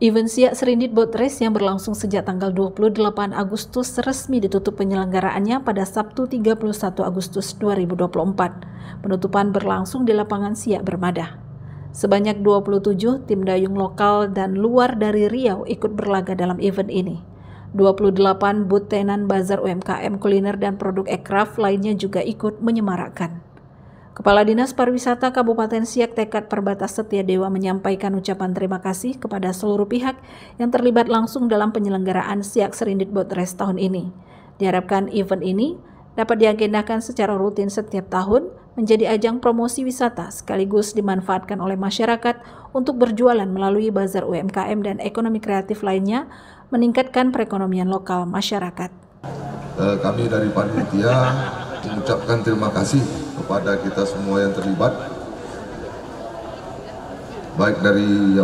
Event Siak Serindit Boat Race yang berlangsung sejak tanggal 28 Agustus resmi ditutup penyelenggaraannya pada Sabtu 31 Agustus 2024. Penutupan berlangsung di lapangan Siak Bermadah. Sebanyak 27 tim dayung lokal dan luar dari Riau ikut berlaga dalam event ini. 28 booth tenan bazar UMKM kuliner dan produk ekraf lainnya juga ikut menyemarakkan. Kepala Dinas Pariwisata Kabupaten Siak Tekad Perbatas Setiadewa menyampaikan ucapan terima kasih kepada seluruh pihak yang terlibat langsung dalam penyelenggaraan Siak Serindit Boat Race tahun ini. Diharapkan event ini dapat diagendakan secara rutin setiap tahun menjadi ajang promosi wisata sekaligus dimanfaatkan oleh masyarakat untuk berjualan melalui bazar UMKM dan ekonomi kreatif lainnya, meningkatkan perekonomian lokal masyarakat. Kami dari panitia mengucapkan terima kasih kepada kita semua yang terlibat, baik dari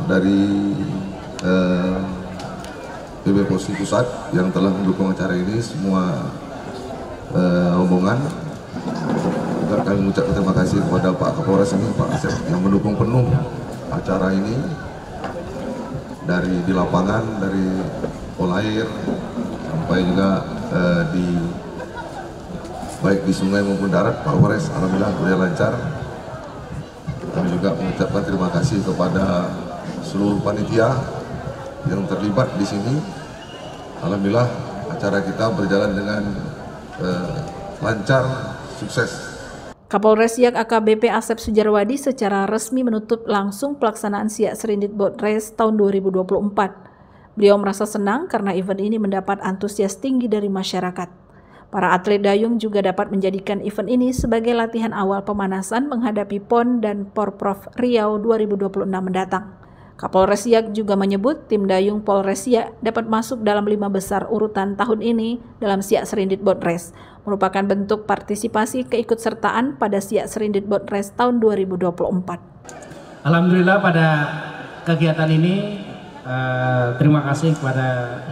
PB Posi Pusat yang telah mendukung acara ini, semua rombongan. Juga kami mengucapkan terima kasih kepada Pak Kapolres ini, Pak Asep, yang mendukung penuh acara ini dari di lapangan, dari polair sampai juga baik di sungai maupun darat. Pak Kapolres alhamdulillah berjalan lancar. Kami juga mengucapkan terima kasih kepada seluruh panitia yang terlibat di sini. Alhamdulillah acara kita berjalan dengan lancar, sukses. Kapolres Siak AKBP Asep Sujarwadi secara resmi menutup langsung pelaksanaan Siak Serindit Boat Race tahun 2024. Beliau merasa senang karena event ini mendapat antusias tinggi dari masyarakat. Para atlet dayung juga dapat menjadikan event ini sebagai latihan awal pemanasan menghadapi PON dan Porprov Riau 2026 mendatang. Kapolres Siak juga menyebut tim dayung Polres Siak dapat masuk dalam 5 besar urutan tahun ini dalam Siak Serindit Boat Race, merupakan bentuk partisipasi keikutsertaan pada Siak Serindit Boat Race tahun 2024. Alhamdulillah pada kegiatan ini terima kasih kepada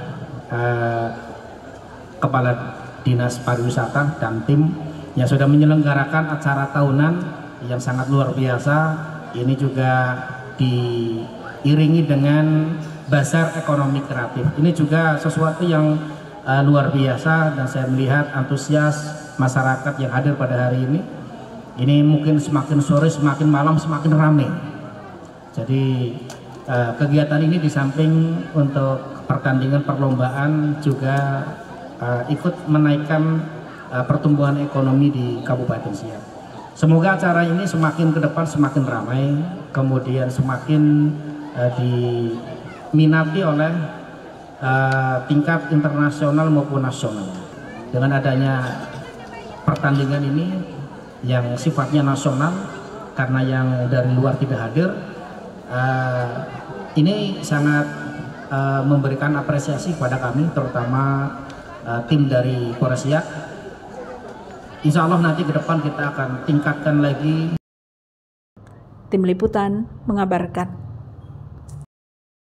Kepala Dinas Pariwisata dan tim yang sudah menyelenggarakan acara tahunan yang sangat luar biasa. Ini juga diiringi dengan bazar ekonomi kreatif. Ini juga sesuatu yang luar biasa dan saya melihat antusias masyarakat yang hadir pada hari ini. Ini mungkin semakin sore, semakin malam, semakin ramai. Jadi kegiatan ini di samping untuk pertandingan perlombaan juga ikut menaikkan pertumbuhan ekonomi di Kabupaten Siak. Semoga acara ini semakin ke depan semakin ramai, kemudian semakin diminati oleh tingkat internasional maupun nasional. Dengan adanya pertandingan ini yang sifatnya nasional, karena yang dari luar tidak hadir, ini sangat memberikan apresiasi kepada kami, terutama tim dari Polres Siak. Insya Allah nanti ke depan kita akan tingkatkan lagi. Tim Liputan mengabarkan.